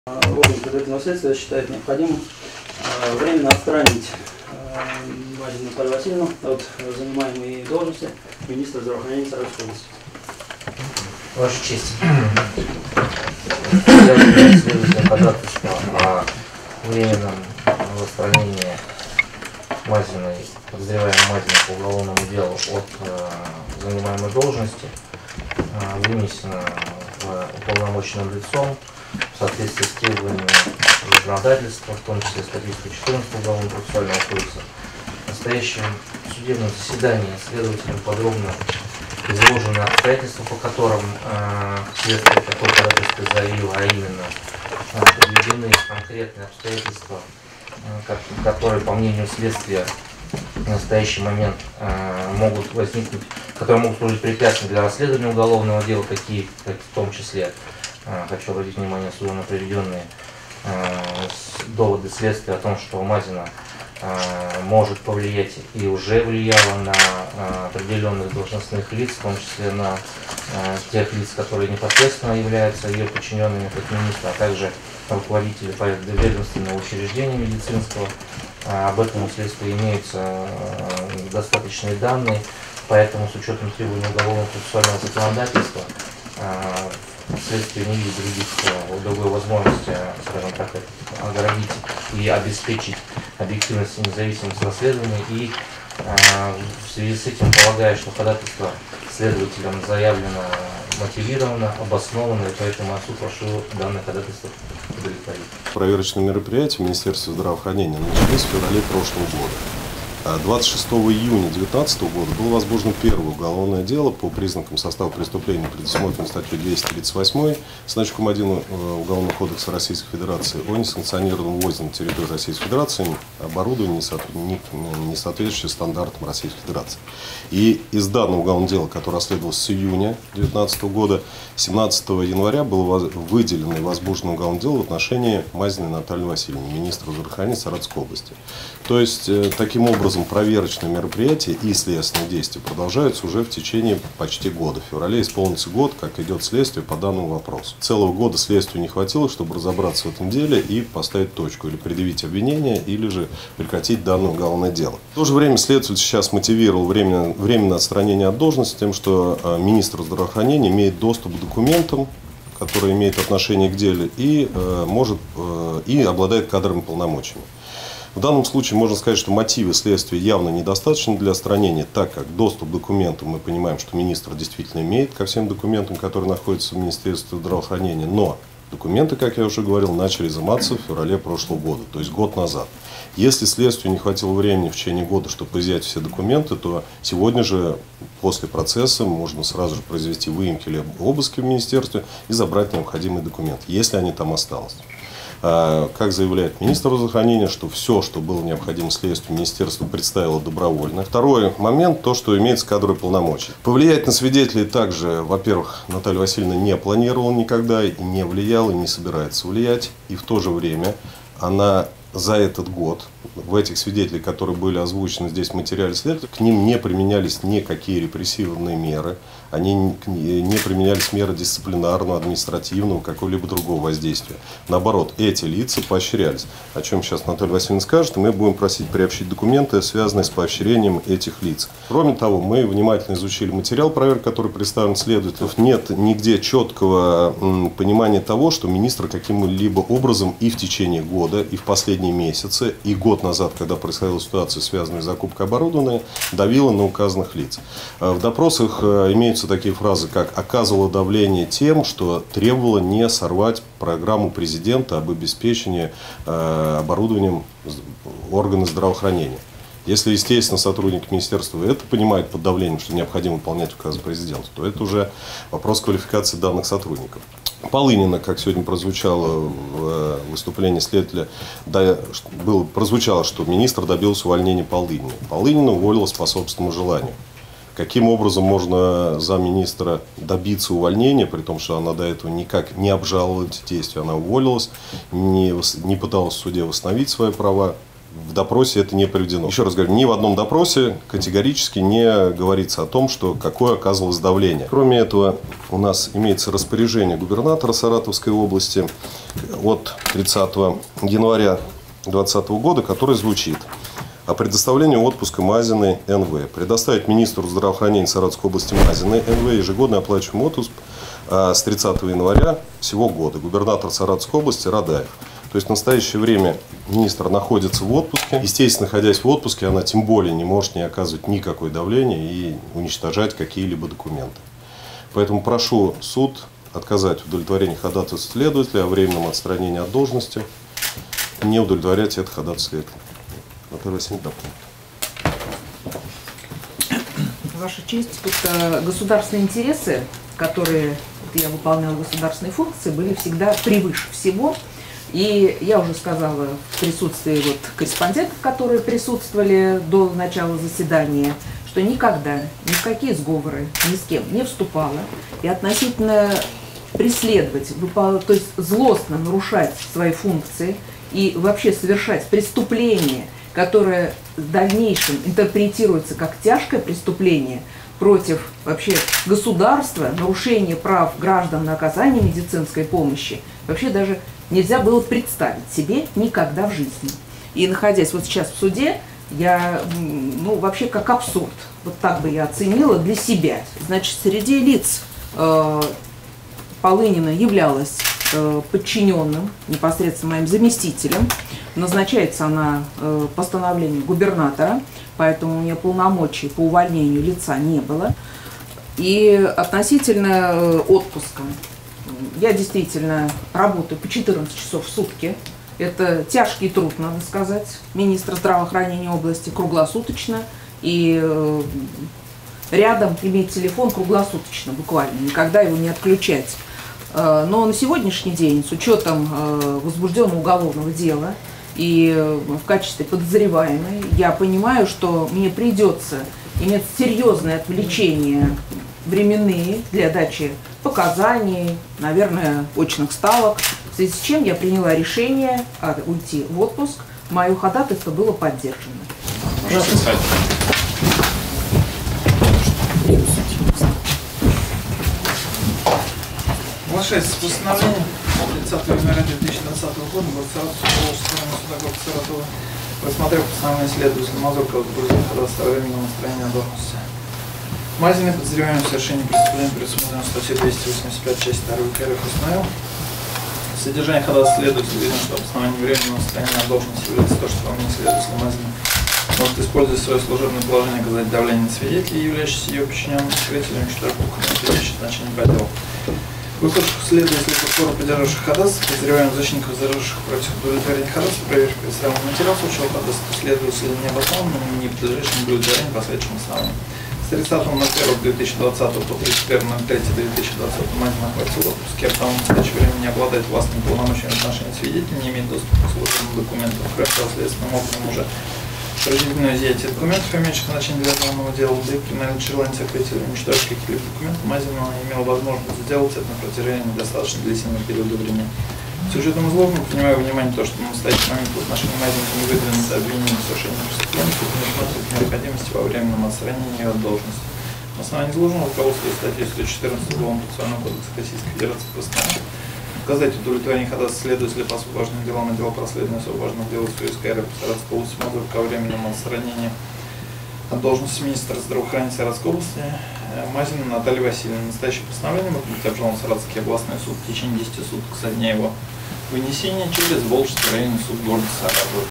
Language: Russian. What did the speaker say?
Орган предварительного следствия считает необходимым временно отстранить Мазину Наталью Васильевну от занимаемой должности министра здравоохранения Саратовской области. Ваша честь, следует ходатайство о временном отстранении Мазиной, подозреваемой Мазиной по уголовному делу от занимаемой должности, вынесено уполномоченным лицом в соответствии с требованиями законодательства, в том числе статьи 114 Уголовного процессуального кодекса. В настоящем судебном заседании следователям подробно изложены обстоятельства, по которым следствие такое ходатайство заявило, а именно подведены конкретные обстоятельства, которые, по мнению следствия, в настоящий момент могут возникнуть, которые могут служить препятствием для расследования уголовного дела, такие, как в том числе, хочу обратить внимание суда на приведенные доводы следствия о том, что Мазина может повлиять и уже влияла на определенных должностных лиц, в том числе на тех лиц, которые непосредственно являются ее подчиненными как министра, а также руководители ведомственного учреждения медицинского. Об этом у следствия имеются достаточные данные, поэтому с учетом требований уголовного процессуального законодательства следствие не видит другой возможности, скажем так, оградить и обеспечить объективность и независимость расследования. И в связи с этим полагаю, что ходатайство следователям заявлено мотивировано, обосновано, и поэтому я суд прошу данное ходатайство удовлетворить. Проверочные мероприятия Министерства здравоохранения начались в феврале прошлого года. 26 июня 2019 года было возбуждено первое уголовное дело по признакам состава преступления, предусмотренной статьей 238 значком 1 Уголовного кодекса Российской Федерации о несанкционированном ввозе на территорию Российской Федерации оборудования, не соответствующего стандартам Российской Федерации. И из данного уголовного дела, которое расследовалось с июня 2019 года, 17 января было выделено и возбуждено уголовное дело в отношении Мазиной Натальи Васильевны, министра здравоохранения Саратовской области. То есть, таким образом, проверочные мероприятия и следственные действия продолжаются уже в течение почти года. В феврале исполнится год, как идет следствие по данному вопросу. Целого года следствию не хватило, чтобы разобраться в этом деле и поставить точку, или предъявить обвинение, или же прекратить данное уголовное дело. В то же время следователь сейчас мотивировал временное отстранение от должности тем, что министр здравоохранения имеет доступ к документам, которые имеют отношение к делу, и обладает кадровыми полномочиями. В данном случае можно сказать, что мотивы следствия явно недостаточны для отстранения, так как доступ к документам мы понимаем, что министр действительно имеет ко всем документам, которые находятся в Министерстве здравоохранения, но документы, как я уже говорил, начали изыматься в феврале прошлого года, то есть год назад. Если следствию не хватило времени в течение года, чтобы изъять все документы, то сегодня же, после процесса, можно сразу же произвести выемки или обыски в министерстве и забрать необходимые документы, если они там остались. Как заявляет министр здравоохранения, что все, что было необходимо следствию, министерство представило добровольно. Второй момент, то, что имеется кадровые полномочия. Повлиять на свидетелей также, во-первых, Наталья Васильевна не планировала никогда, и не влияла, и не собирается влиять. И в то же время она за этот год, в этих свидетелей, которые были озвучены здесь в материале следствия, к ним не применялись никакие репрессивные меры, они не применялись меры дисциплинарного, административного, какого-либо другого воздействия. Наоборот, эти лица поощрялись, о чем сейчас Наталья Васильевна скажет, и мы будем просить приобщить документы, связанные с поощрением этих лиц. Кроме того, мы внимательно изучили материал проверки, который представлен следователем. Нет нигде четкого понимания того, что министр каким-либо образом и в течение года, и в последние месяцы, и год назад, когда происходила ситуация, связанная с закупкой оборудования, давила на указанных лиц. В допросах имеются такие фразы, как «оказывала давление тем, что требовала не сорвать программу президента об обеспечении оборудованием органов здравоохранения». Если, естественно, сотрудники министерства это понимают под давлением, что необходимо выполнять указы президента, то это уже вопрос квалификации данных сотрудников. Полынина, как сегодня прозвучало в выступлении следователя, прозвучало, что министр добился увольнения Полынина. Полынина уволилась по собственному желанию. Каким образом можно замминистра добиться увольнения, при том, что она до этого никак не обжаловала эти действия, она уволилась, не пыталась в суде восстановить свои права. В допросе это не приведено. Еще раз говорю, ни в одном допросе категорически не говорится о том, что какое оказывалось давление. Кроме этого, у нас имеется распоряжение губернатора Саратовской области от 30 января 2020 года, который звучит: о предоставлении отпуска Мазиной НВ. Предоставить министру здравоохранения Саратовской области Мазиной НВ ежегодный оплачиваемый отпуск с 30 января всего года. Губернатор Саратовской области Радаев. То есть в настоящее время министр находится в отпуске. Естественно, находясь в отпуске, она тем более не может не оказывать никакое давление и уничтожать какие-либо документы. Поэтому прошу суд отказать в удовлетворении ходатайства следователя о временном отстранении от должности, не удовлетворять это ходатайство следователя. Наталья Васильевна, Ваша честь, тут государственные интересы, которые я выполняла государственные функции, были всегда превыше всего. И я уже сказала в присутствии корреспондентов, которые присутствовали до начала заседания, что никогда ни в какие сговоры ни с кем не вступала. И относительно преследовать, то есть злостно нарушать свои функции и вообще совершать преступление, которое в дальнейшем интерпретируется как тяжкое преступление против вообще государства, нарушение прав граждан на оказание медицинской помощи, вообще даже нельзя было представить себе никогда в жизни. И находясь вот сейчас в суде, я, вообще как абсурд, вот так бы я оценила для себя. Значит, среди лиц Полынина являлась подчиненным, непосредственно моим заместителем. Назначается она постановлением губернатора, поэтому у нее полномочий по увольнению лица не было. И относительно отпуска. Я действительно работаю по 14 часов в сутки. Это тяжкий труд, надо сказать, министра здравоохранения области, круглосуточно. И рядом иметь телефон круглосуточно, буквально, никогда его не отключать. Но на сегодняшний день, с учетом возбужденного уголовного дела и в качестве подозреваемой, я понимаю, что мне придется иметь серьезное отвлечение временные для дачи показаний, наверное, очных ставок, в связи с чем я приняла решение уйти в отпуск. Мое ходатайство было поддержано. Соглашается с постановлением 30 января 2020 года города Саратова, рассмотрев постановление следователя Мазуркова ходатайства о временном отстранении от должности. Мазиной, подозреваемый в совершении преступления, предусмотренного статьей 285, часть 2 УК РФ УСНЛ. Содержание ходатайства следователя видно, что обоснование временного отстранения от должности является то, что по мнению следователя Мазиной может использовать свое служебное положение, оказать давление на свидетелей, являющихся ее подчиненным свидетелем, считая имеющее значение по делу. Выслушав следователей прокурора, поддержавших ходатайство, подозреваемых защитников, возражавших против удовлетворения ходатайства, проверка представленного материала случая ходатайства следователя не обоснованным и не подлежащим удовлетворению по следующим основаниям. С 30.01.2020 по 31.03.2020 Мазина охватил отпуске, а потому в настоящее время не обладает властными полномочиями в отношении свидетелей, не имеет доступа к служебным документам, хорошо следственным окнам уже произведено изъятие документов, имеющих значение для уголовного дела, да и при наличии желания сокрытия или уничтожить каких-либо документов, Мазина имела возможность сделать это на протяжении достаточно длительного периода времени. С учетом изложенного, принимая во внимание то, что на настоящий момент в отношении Мазина не выдвинуто обвинение в совершении преступления, то не рассматривает необходимости во временном отстранении ее от должности. На основании изложенного, руководствуясь статьей 114 Уголовного процессуального кодекса Российской Федерации, постановляю указать удовлетворение ходатайства следователя по освобожденным делам и делам по расследованию освобожденных дел СУСК РФ Саратовской области Мазурка о временном отстранении от должности министра здравоохранения Саратовской области Мазиной Натальи Васильевны. Настоящее постановление может быть обжаловано в Саратовский областной суд в течение 10 суток со дня его вынесения через Волжский районный суд города Саратова.